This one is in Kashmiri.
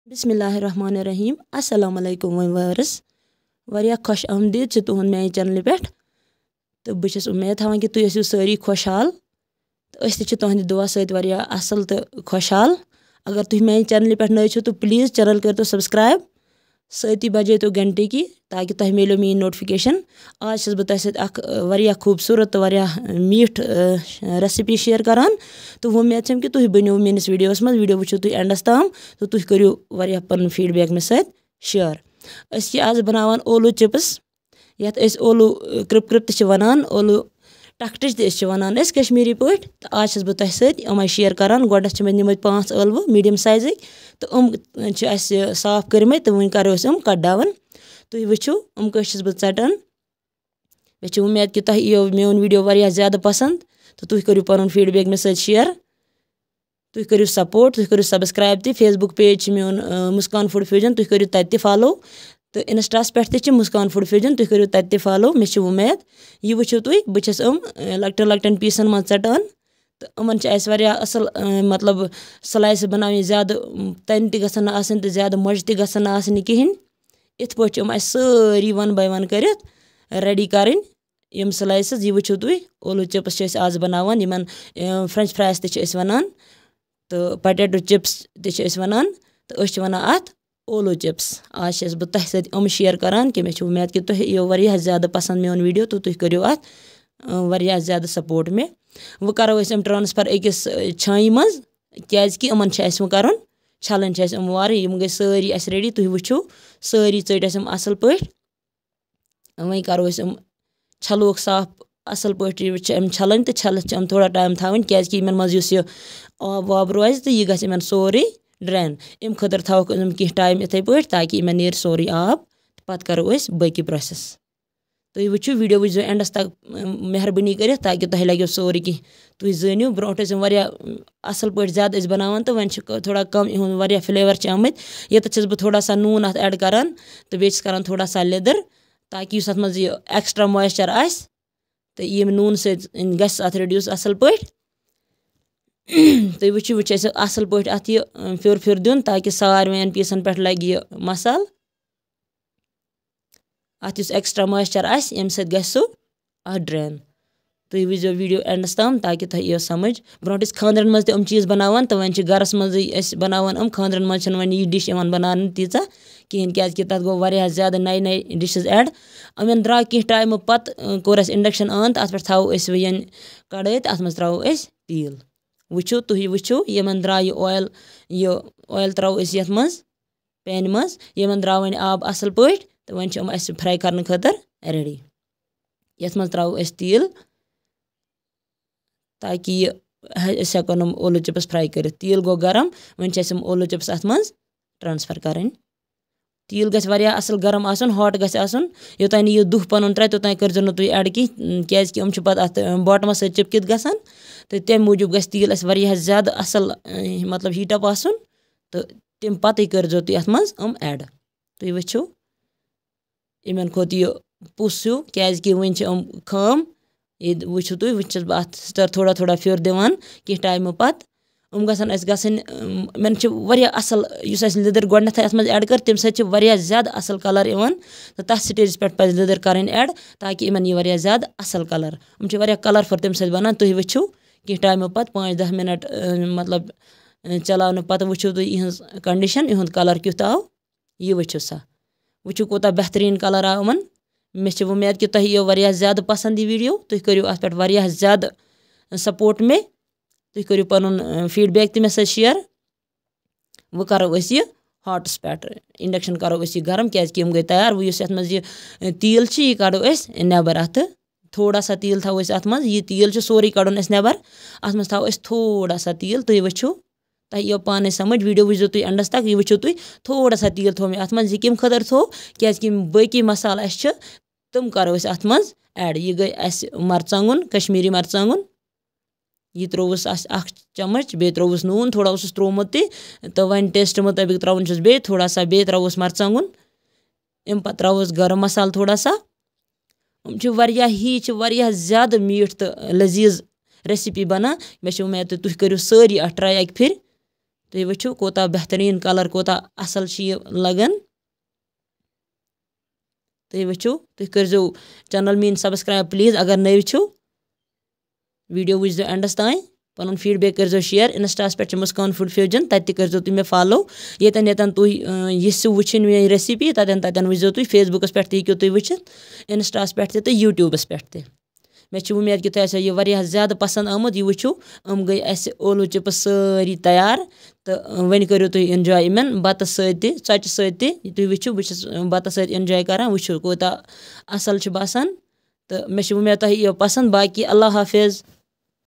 बिस्मिल्लाहिर्रहमानिर्रहीम अस्सलाम वालेकुम व्यूअर्स वारिया खुश आमदीद छ तुहन मेरे चैनल पे तो बस उम्मीद थवान कि तुम ٲسِو सारी खुशहाल तो अस तुहंद दुआ सत वारिया असल तो खुशहाल अगर तुम मेरे चैनल पे नए तो प्लीज़ चैनल कर तो सब्सक्राइब सती बजे तो घंटे की ताकि तुम मिलो मेरी नोटिफिकेशन आज बह तुम खूबसूरत तो मीठ रेसिपी शेयर करान तो उम्मीद कि तुम बनो मेस वीडियोस मज वीडियो वो तुम एंडस ताम तो तुम करो पन फीडबैक मे सत शेयर आज बनावान ओलू चिप्स यत ओलू कृप कृप तो वनान ओलू टकटच तो वनान कश्मीरी पे तो आज बह तुम सत शेयर करान गोडस निम 5 ٲلوٕ मीडियम साइज तो साफ कर्म तो वन करो कटान तुम वो कस बह षटन मे उम्मीद कि तुम यो मोन वीडियो वारिया ज़्यादा पसंद तो तुम करो पन फीडबैक मे सत शेयर तुम करो सपोर्ट तुम करो सब्सक्राइब तो फेसबुक पेज मोन मुस्कान फूड फ्यूजन तुम करो तत फॉलो तो इंस्टास पे मुस्कान फूड फ्यूजन तुम करो तत फॉलो मे उम्मीद यह वो तुम बस लकटन लकटन पीसन मज षटान तो अमन असल मतलब स्लाइस बनावे ज़्यादा तन तन तो ज़्यादा मज तन कहें इत पे सारी वन बाय वन कर रेडी करें स्लाइसेस यह वो तुम ओलू चिप्स आज बनावान यमन फ्रेंच फ्राइज तो वनान तो पोटैटो चिप्स तो वनान तो वनान अत ओलू चिप्स आज बह तुम सत शेयर करान कि मे उम्मीद कि तुम यो वारिया ज़्यादा पसंद मेन वीडियो तो तुम करो अत वारिया ज़्यादा सपोर्ट में वो करो ट्रांसफर अकिस छाई मज क्या अमन वो कर छलन वारे गई सारी रेडी तुम वो सारी चट असल पे वही करो छलोक साफ असल पे छलन तो छलत थोड़ा टाइम थवन क्या मज आब वाब रोज तो यह ग सोरे ड्रेन अम खतर थवक कह टाइम इथे पे ताकि इन नीर सोरे आब पत करो बाकी प्रोसेस तुम वो वीडियो वो एंडस तक मेहरबानी कर ताकि तुम लगे सोरे कह तुम जानू ब्रोट असल पे ज़्यादा बनावान तो वन थोड़ा कम इन फ्लेवर आमत ये बह थोड़ा सा नून अत ऐड करान तो बेस करान थोड़ा सा लेदर ताकि अत मज एक्स्ट्रा मॉइस्चर आस तो ये नून सत अत रिड्यूस असल पे तुम वो असल पे अत यह फिर फिर दिन ताकि सारे पीसन पे लगे यह मसाल अत एक्स्ट्रा मॉइस्चर आम सो अत ड्रेन तुम वो वीडियो एंडस ताम ताकि तुम यह समझ ब्रोट खानदरन मज तम चीज़ बनावान तो वन गरस मज बनावान खानदरन मज वन यह डिश बनान तीचा कहें क्या तक गो वारिया ज़्यादा नए नए डिशेस ऐड अमन द्रा कह टाइम पत कोर इंडक्शन ऑन तो अत पे थो वन कड़ाई तो अत मज त्रो तेल वो तुम वो यमन द्रा यह ऑयल त्रो ये मज पैन मज यमन द्रा वन आब असल पे तो वन फ्राई करने खतर रेडी ये मज त्रो तेल ताकि हेको नम ओलू चिप्स फ्राई कर तेल गो गरम वन ओलू चिप्स अत मज ट्रांसफर करें तेल गया असल गरम आसन हॉट गसन योतान यह दुह पन त्रा तोतान कर तुम ऐड क्या पे अत बॉटमस सत चिपकित गसान तो तम मूजूब गस तेल ज़्यादा असल मतलब हीटअप आसन तो तम पत कर तुम अत मज ऐड तुम वो इन खोत यह पुस हूँ क्या वन खम ये वो तुम वो बह थोड़ा थोड़ा फिर दिवान कह टाइम पत गसन मन असल लिदर गोडनथ अत मज ऐड कर तम सत्या ज़्यादा असल कलर तो तथ स्टेज पे लिदर कर ऐड ताकि इन यह ज़्यादा असल कलर कलरफुल तम बनान तुम वो कह टाइम पत 5-10 मिनट मतलब चलाने पत वो तुम यह कंडीशन यह कलर क्युत आव यह वो सा वो कोता बेहतरीन कलर आव इन मे उम्मीद कि तुम यह ज़्यादा पसंद यह वीडियो तुम करो अत पे ज़्यादा सपोर्ट में तुम करो पन फीडबैक मे सत शेयर वो करो यह हॉटस पे इंडक्शन करो यह गरम क्या गई तैयार वो ये मज यह तेल यह कड़ो नबर अत थोड़ा सा तेल थो अत मज यह तेल सोरे कड़न नबर अत मज थो थोड़ा सा तेल तुम वो तुम यह पाने समझ वीडियो वो तुम एंडस तक यह वो तुम थोड़ा सा तेल थो मे अत मज यह कम खतर थो क्या बाकी मसाला तम करो अत मज ऐड यह गई मरचांगुन कश्मीरी मरचांगुन यह त्रोवस चमच बे त्रोवस नून थोड़ा त्रोमुत तो वन टेस्ट मुताबिक त्रोन बे थोड़ा सा बे त्रोवस मरचांगुन अम पे त्रोवस गरम मसाल थोड़ा सा ही ज़्यादा मीठ तो लजीज रेसिपी बना मे उम्मीद तुम करो सारी अट ट्राई अक फिर تُہۍ وٕچھِو کوتاہ بہتریٖن کَلَر کوتاہ اَصٕل چھِ یہِ لَگان تُہۍ وٕچھِو تُہۍ کٔرۍزیو چَنَل میٛٲنۍ سبسکرایب پٕلیٖز اگر نٔوۍ چھِو ویٖڈیو وٕچھزیو اٮ۪نڈَس تام پَنُن فیٖڈبیک کٔرۍزیو شِیَر اِنَسٹاہَس پٮ۪ٹھ چھِ مُسکان فُڈ فیوجَن تَتہِ تہِ کٔرۍزیو تُہۍ مےٚ فالو ییٚتٮ۪ن تُہۍ یِژھِو وٕچھِنۍ میٛٲنۍ ریسِپی تَتٮ۪ن وٕچھزیو تُہۍ فیسبُکَس پٮ۪ٹھ تہِ ہیٚکِو تُہۍ وٕچھِتھ اِنَسٹاہَس پٮ۪ٹھ تہِ تہٕ یوٗٹیوٗبَس پٮ۪ٹھ تہِ مےٚ چھِ اُمید کہِ تۄہہِ آسیو یہِ واریاہ زیادٕ پَسنٛد آمُت یہِ وٕچھِو گٔے اَسہِ ٲلوٕ چِپٕس سٲری تیار تہٕ وۄنۍ کٔرِو تُہۍ اِنجاے یِمَن بَتَس سۭتۍ تہِ ژۄچہِ سۭتۍ تہِ تُہۍ وٕچھِو بہٕ چھُس بَتَس سۭتۍ اِنجاے کَران وٕچھِو کوٗتاہ اَصٕل چھُ باسان تہٕ مےٚ چھِ اُمید تۄہہِ یِیو پَسنٛد باقی اللہ حافِظ